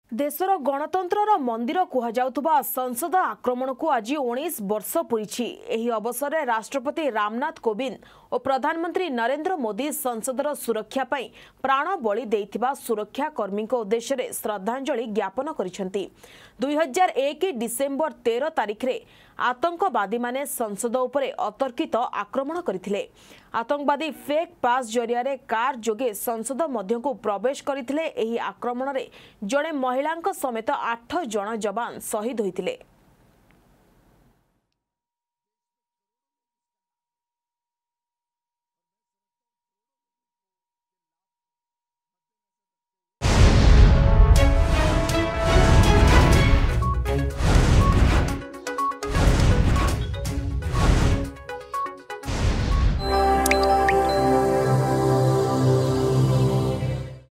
देशर गणतंत्रर मंदिर कुहाଯାଉଥିବା संसद आक्रमण को आज 19 वर्ष पूरी। एही अवसर में राष्ट्रपति रामनाथ कोविंद और प्रधानमंत्री नरेंद्र मोदी संसदर सुरक्षा पई प्राण बलि देइथिबा सुरक्षाकर्मी उद्देश्य रे श्रद्धांजलि ज्ञापन करिसेंती। 2001 डिसेम्बर 13 तारिख रे आतंकवादी माने संसद उपरे अतर्कित आक्रमण करथिले। आतंकवादी फेक पास जरिया रे कार जोगे संसद मध्य को प्रवेश करथिले। एही आक्रमण रे जड़े महिलांक समेत 8 जन जवान शहीद होइथिले।